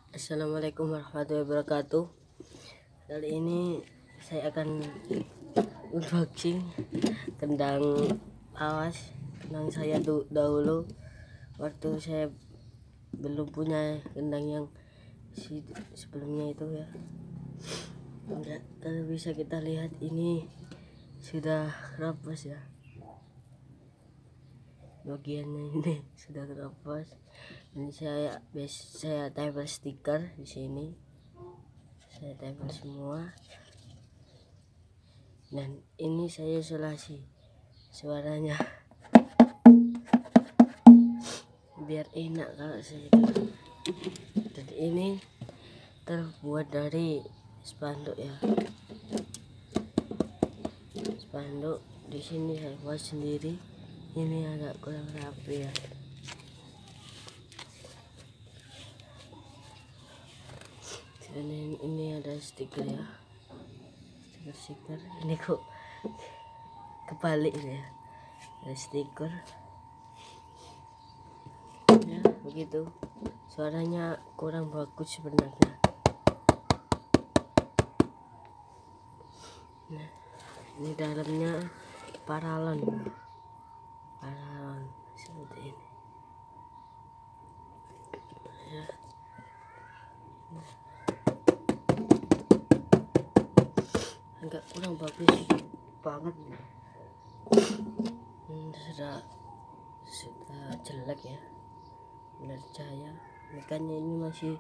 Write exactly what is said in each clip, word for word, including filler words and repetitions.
Assalamualaikum warahmatullahi wabarakatuh. Kali ini saya akan unboxing kendang lawas. Kendang saya tuh dahulu waktu saya belum punya kendang yang si sebelumnya itu ya. Enggak, kalau bisa kita lihat ini sudah keropos ya. Bagiannya ini sudah keropos. Ini saya bes saya tempel stiker di sini. Saya tempel semua. Dan ini saya isolasi suaranya biar enak kalau saya itu. Dan ini terbuat dari spanduk ya. Spanduk di sini saya buat sendiri. Ini agak kurang rapi ya. Dan ini, ini ada stiker ya, stiker-stiker. Ini kok kebalik ya, ada stiker ya, begitu. Suaranya kurang bagus sebenarnya. Nah, ini dalamnya paralon, paralon seperti ini ya. Nah, agak kurang bagus banget. Hmm, sudah sudah jelek ya menurut saya. Mikanya ini masih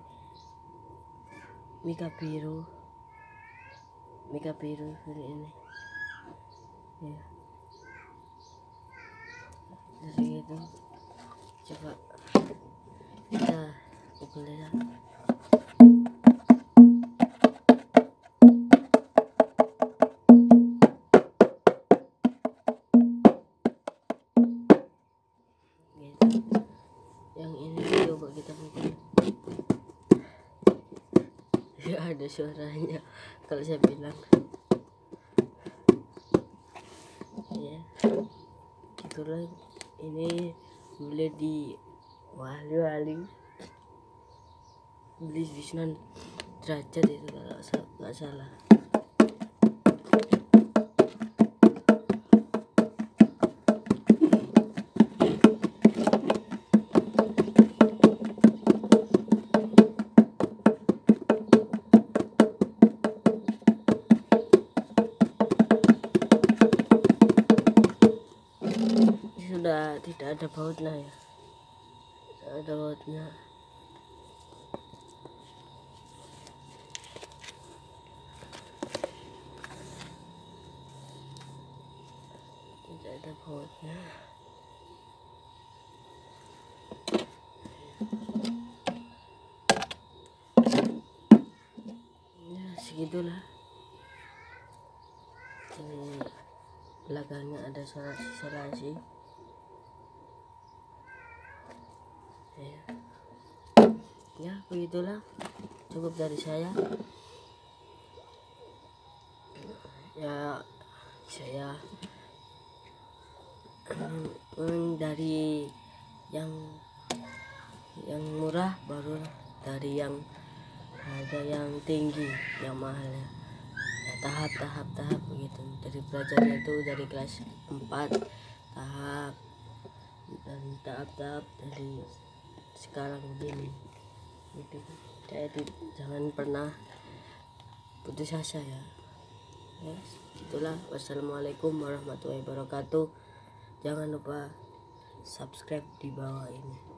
mika biru, mika biru seperti ini ya. Dari itu coba kita pukul ya. Yang ini coba kita pukul ya, ada suaranya kalau saya bilang ya. Gitulah, ini boleh di wali-wali beli di Sunan Derajat itu kalau nggak salah. Sudah tidak ada bautnya ya, tidak ada bautnya. Tidak ada bautnya. Ya segitulah. Ini belakangnya ada serasi-serasi ya. Ya begitulah, cukup dari saya ya. Saya um, dari yang yang murah baru dari yang ada yang tinggi, yang mahal ya. Ya, tahap-tahap tahap begitu. Dari belajarnya itu dari kelas empat tahap, dan tahap-tahap dari sekarang begini gitu. Jadi jangan pernah putus asa ya. Ya, itulah. Wassalamualaikum warahmatullahi wabarakatuh. Jangan lupa subscribe di bawah ini.